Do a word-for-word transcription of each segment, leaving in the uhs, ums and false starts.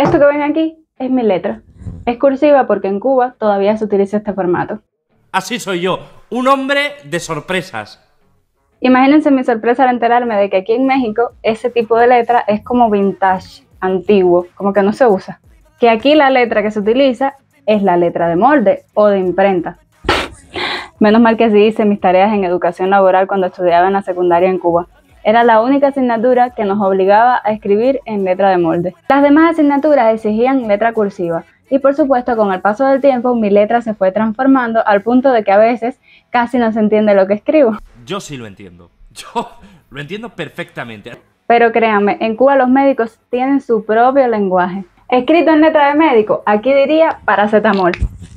Esto que ven aquí es mi letra. Es cursiva porque en Cuba todavía se utiliza este formato. Así soy yo, un hombre de sorpresas. Imagínense mi sorpresa al enterarme de que aquí en México ese tipo de letra es como vintage, antiguo, como que no se usa. Que aquí la letra que se utiliza es la letra de molde o de imprenta. Menos mal que así hice mis tareas en educación laboral cuando estudiaba en la secundaria en Cuba. Era la única asignatura que nos obligaba a escribir en letra de molde. Las demás asignaturas exigían letra cursiva. Y por supuesto, con el paso del tiempo, mi letra se fue transformando al punto de que a veces casi no se entiende lo que escribo. Yo sí lo entiendo. Yo lo entiendo perfectamente. Pero créanme, en Cuba los médicos tienen su propio lenguaje. Escrito en letra de médico, aquí diría paracetamol.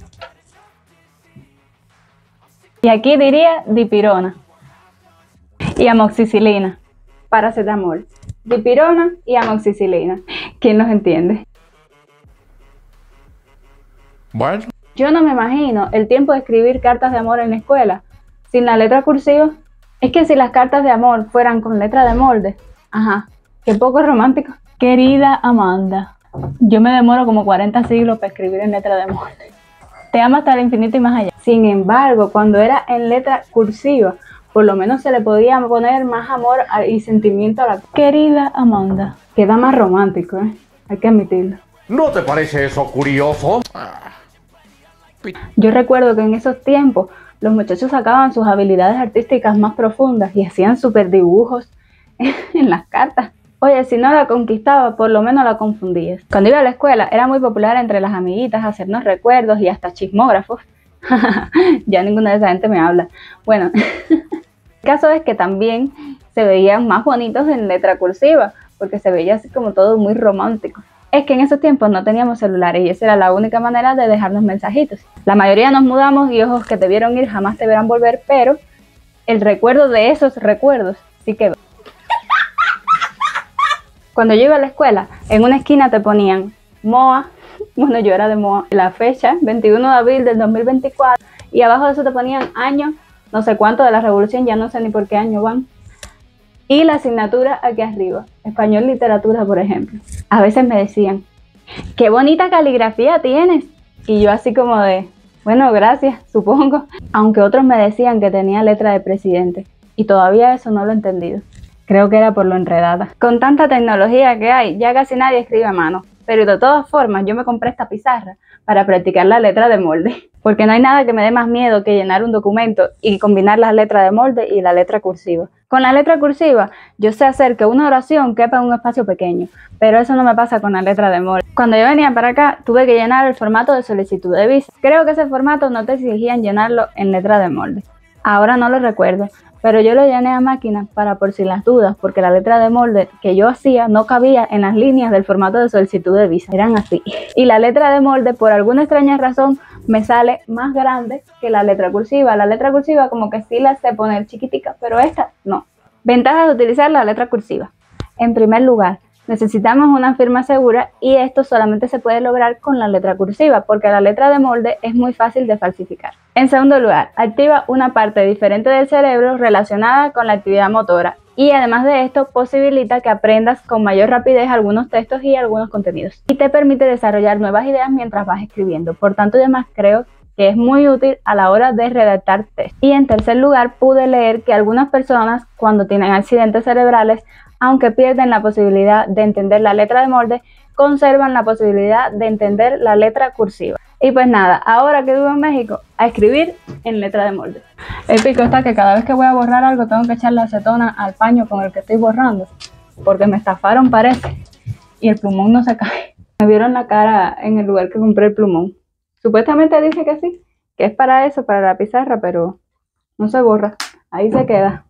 Y aquí diría dipirona. Y amoxicilina. Paracetamol, dipirona y amoxicilina. ¿Quién los entiende? Bueno. Yo no me imagino el tiempo de escribir cartas de amor en la escuela sin la letra cursiva. Es que si las cartas de amor fueran con letra de molde, ajá, qué poco romántico. Querida Amanda, yo me demoro como cuarenta siglos para escribir en letra de molde. Te amo hasta el infinito y más allá. Sin embargo, cuando era en letra cursiva, por lo menos se le podía poner más amor y sentimiento a la querida Amanda. Queda más romántico, ¿eh? Hay que admitirlo. ¿No te parece eso curioso? Yo recuerdo que en esos tiempos los muchachos sacaban sus habilidades artísticas más profundas y hacían súper dibujos en las cartas. Oye, si no la conquistaba, por lo menos la confundías. Cuando iba a la escuela era muy popular entre las amiguitas hacernos recuerdos y hasta chismógrafos. Ya ninguna de esa gente me habla. Bueno, el caso es que también se veían más bonitos en letra cursiva, porque se veía así como todo muy romántico. Es que en esos tiempos no teníamos celulares y esa era la única manera de dejarnos mensajitos. La mayoría nos mudamos y ojos que te vieron ir jamás te verán volver, pero el recuerdo de esos recuerdos sí quedó. Cuando yo iba a la escuela, en una esquina te ponían M O A, bueno, yo era de M O A, la fecha, veintiuno de abril del dos mil veinticuatro, y abajo de eso te ponían año, no sé cuánto de la revolución, ya no sé ni por qué año van. Y la asignatura aquí arriba, español literatura, por ejemplo. A veces me decían, qué bonita caligrafía tienes. Y yo así como de, bueno, gracias, supongo. Aunque otros me decían que tenía letra de presidente. Y todavía eso no lo he entendido. Creo que era por lo enredada. Con tanta tecnología que hay, ya casi nadie escribe a mano. Pero de todas formas, yo me compré esta pizarra para practicar la letra de molde. Porque no hay nada que me dé más miedo que llenar un documento y combinar las letras de molde y la letra cursiva. Con la letra cursiva, yo sé hacer que una oración quepa en un espacio pequeño, pero eso no me pasa con la letra de molde. Cuando yo venía para acá, tuve que llenar el formato de solicitud de visa. Creo que ese formato no te exigían llenarlo en letra de molde. Ahora no lo recuerdo, pero yo lo llené a máquina para por si las dudas, porque la letra de molde que yo hacía no cabía en las líneas del formato de solicitud de visa. Eran así. Y la letra de molde, por alguna extraña razón, me sale más grande que la letra cursiva. La letra cursiva como que sí la sé poner chiquitica, pero esta no. Ventajas de utilizar la letra cursiva. En primer lugar, necesitamos una firma segura y esto solamente se puede lograr con la letra cursiva porque la letra de molde es muy fácil de falsificar. En segundo lugar, activa una parte diferente del cerebro relacionada con la actividad motora y además de esto posibilita que aprendas con mayor rapidez algunos textos y algunos contenidos y te permite desarrollar nuevas ideas mientras vas escribiendo. Por tanto, además creo que es muy útil a la hora de redactar textos. Y en tercer lugar, pude leer que algunas personas cuando tienen accidentes cerebrales, aunque pierden la posibilidad de entender la letra de molde, conservan la posibilidad de entender la letra cursiva. Y pues nada, ahora que vivo en México, a escribir en letra de molde. El pico está que cada vez que voy a borrar algo tengo que echarle acetona al paño con el que estoy borrando, porque me estafaron parece, y el plumón no se cae. Me vieron la cara en el lugar que compré el plumón. Supuestamente dice que sí, que es para eso, para la pizarra, pero no se borra, ahí se queda.